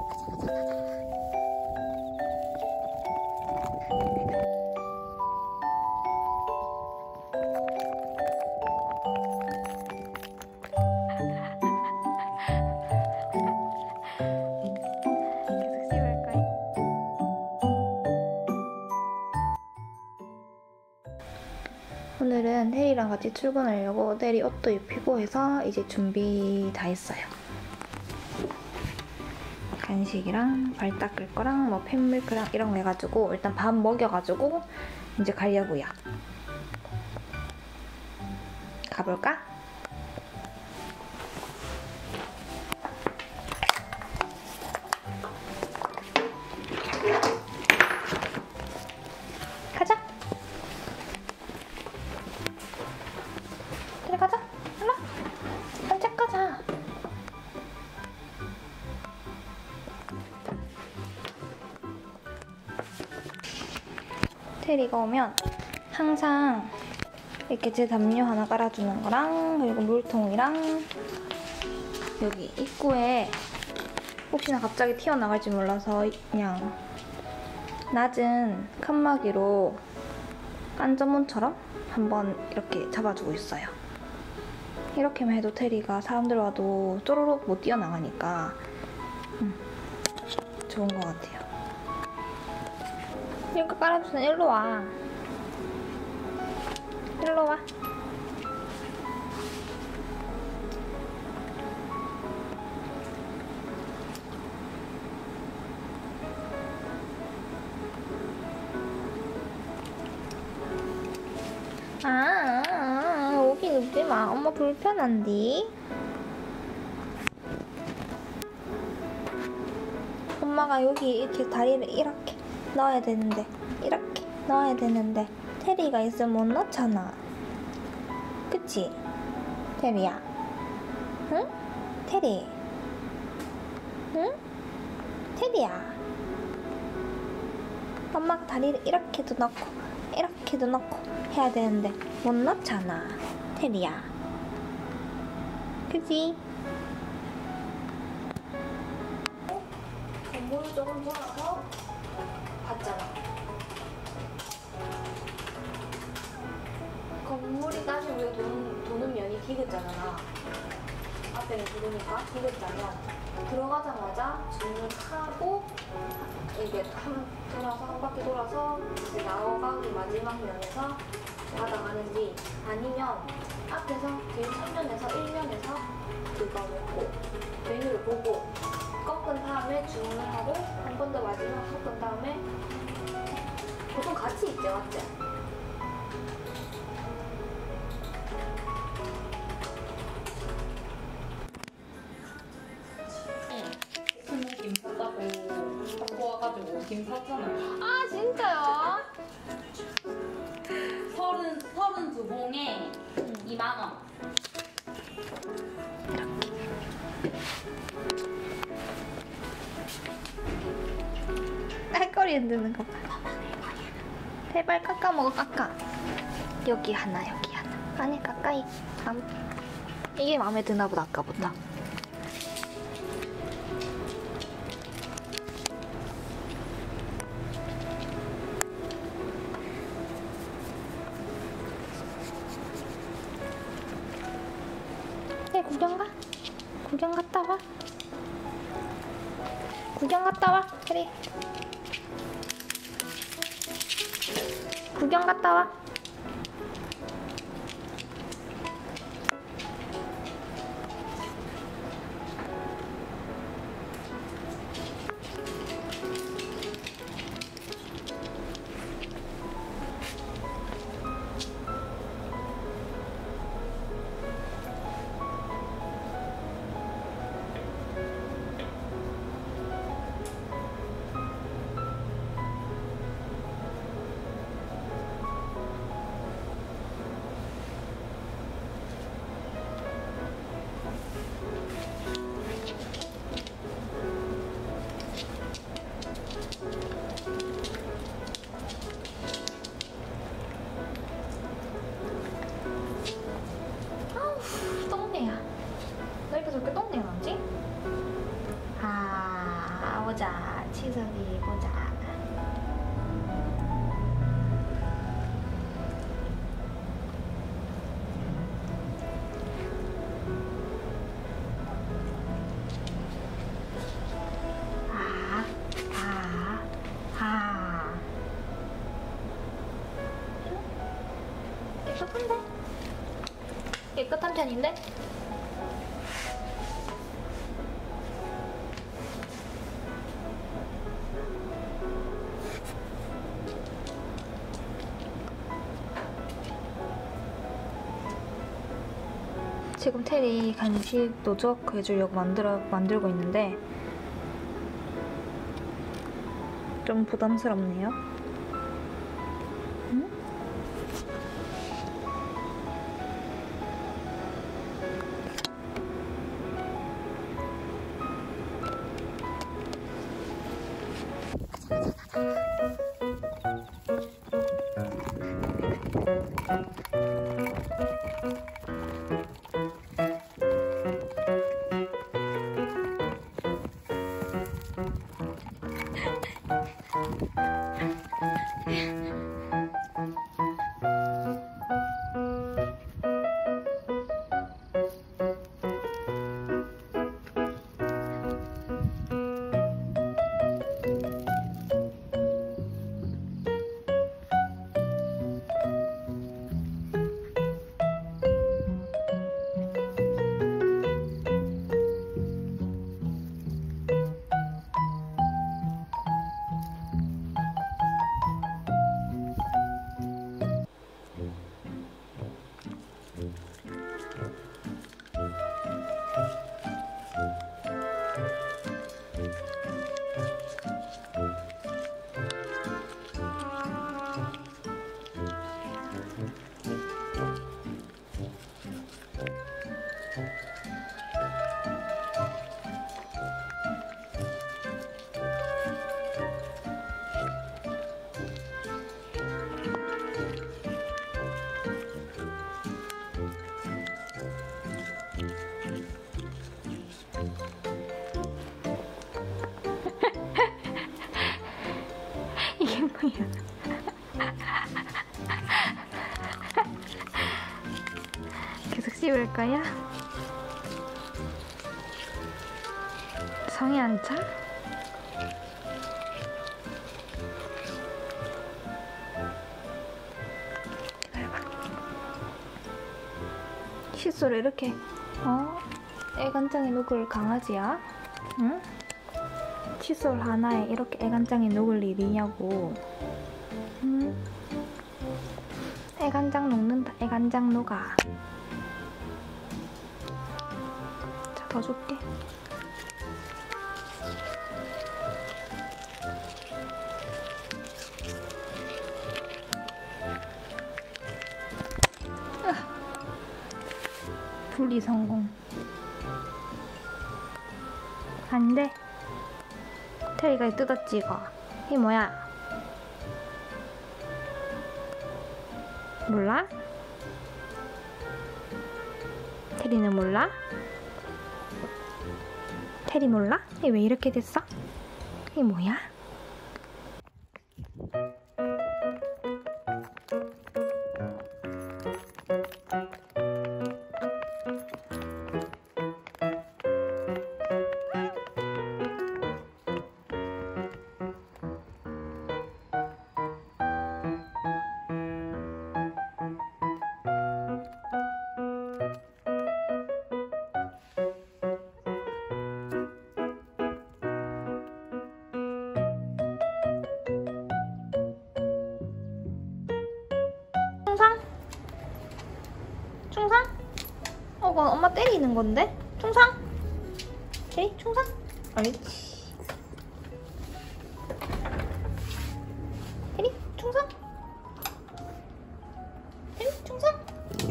오늘은 테리랑 같이 출근하려고 테리 옷도 입히고 해서 이제 준비 다 했어요. 간식이랑 발 닦을 거랑 뭐 팬밀크랑 이런 거 해가지고 일단 밥 먹여가지고 이제 가려고요. 가볼까? 가자! 가자. 일로 와. 산책 가자. 테리가 오면 항상 이렇게 제 담요 하나 깔아주는 거랑 그리고 물통이랑 여기 입구에 혹시나 갑자기 튀어나갈지 몰라서 그냥 낮은 칸막이로 안전문처럼 한번 이렇게 잡아주고 있어요. 이렇게만 해도 테리가 사람들 와도 쪼르륵 못 뛰어나가니까 좋은 것 같아요. 이렇게 깔아주세요. 일로 와. 일로 와. 여기 눕지 마. 엄마 불편한디? 엄마가 여기 이렇게 다리를 이렇게 넣어야 되는데 이렇게 넣어야 되는데 테리가 있으면 못 넣잖아. 그치? 테리야. 응? 테리. 응? 테리야. 엄마가 다리를 이렇게도 넣고 이렇게도 넣고 해야 되는데 못 넣잖아. 테리야. 그치? 건물을 조금 돌아서 봤잖아. 건물이 따지면 우리가 도는 면이 디귿자잖아. 앞에는 디귿이니까 디귿자면 들어가자마자 주문하고 이게 한 바퀴 돌아서 이제 나가기 마지막 면에서 받아가는지 아니면 앞에서 뒤 측면에서 1면에서 그거 먹고 메뉴를 보고 꺾은 다음에 주문을 하고 한 번 더 마지막 섞은 다음에 보통 같이 있지, 맞지? 김 샀다고 갖고 와가지고 김 샀잖아요. 아, 진짜요? 32봉에 2만원. 딸거리 흔드는 거 봐. 제발 깎아 먹어, 깎아. 여기 하나, 여기 하나. 아니, 가까이. 이게 마음에 드나 보다, 아까보다. 네, 구경 가. 구경 갔다 와. 구경 갔다 와, 그래. 구경 갔다 와. 보자. 치석이 보자. 깨끗한데? 깨끗한 편인데? 지금 테리 간식 노적 해주려고 만들고 있는데 좀 부담스럽네요. 응? 이게 뭐야? 계속 씹을 거야? 성이 안 차? 칫솔을 이렇게 애간장에 녹을 강아지야? 응? 칫솔 하나에 이렇게 애간장에 녹을 일이냐고. 응? 애간장 녹는다. 애간장 녹아. 자, 더 줄게. 분리 성공. 안 돼. 테리가 뜯었지 이거. 이게 뭐야? 몰라? 테리는 몰라? 테리 몰라? 이게 왜 이렇게 됐어? 이게 뭐야? 충상? 충상? 그건 엄마 때리는 건데? 충상? 오케이, 충상? 옳지. 테리, 충상? 테리, 충상?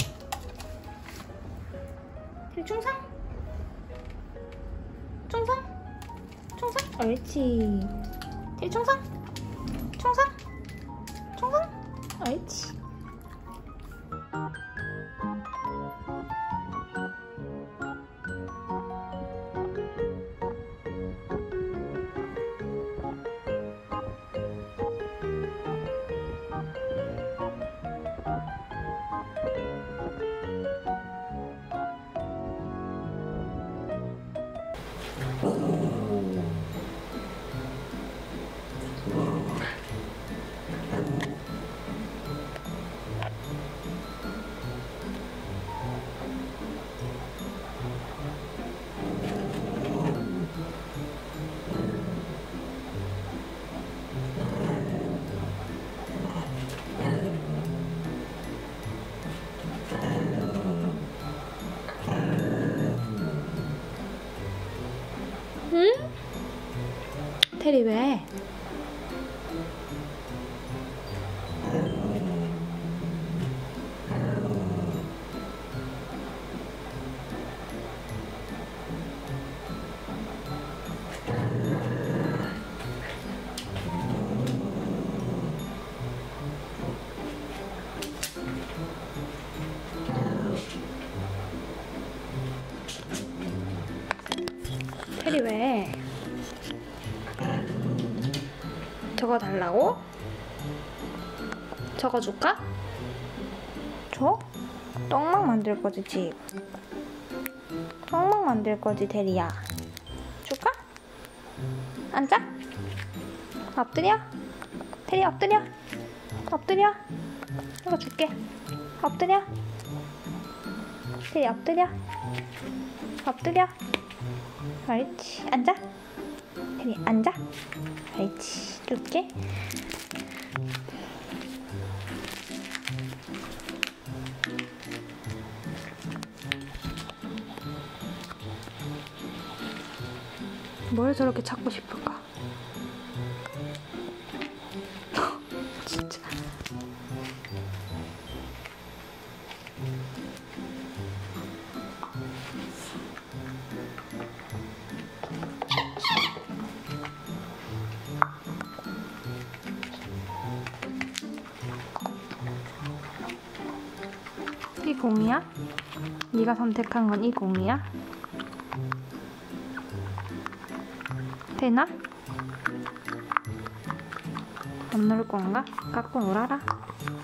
테리, 충상? 충상? 충상? 옳지. 테리, 충상? 충상? 충상? 옳지. 응? 테리 왜? 테리 왜? 저거 달라고? 저거 줄까? 줘? 떡막 만들 거지, 집. 떡막 만들 거지, 테리야. 줄까? 앉아? 엎드려? 테리 엎드려? 엎드려? 이거 줄게. 엎드려? 테리 엎드려? 엎드려? 옳지. 앉아. 테리 앉아. 옳지. 줄게. 뭘 저렇게 찾고 싶을까? 진짜. 이 공이야? 네가 선택한 건 이 공이야? 되나? 안 놀 건가? 갖고 놀아라.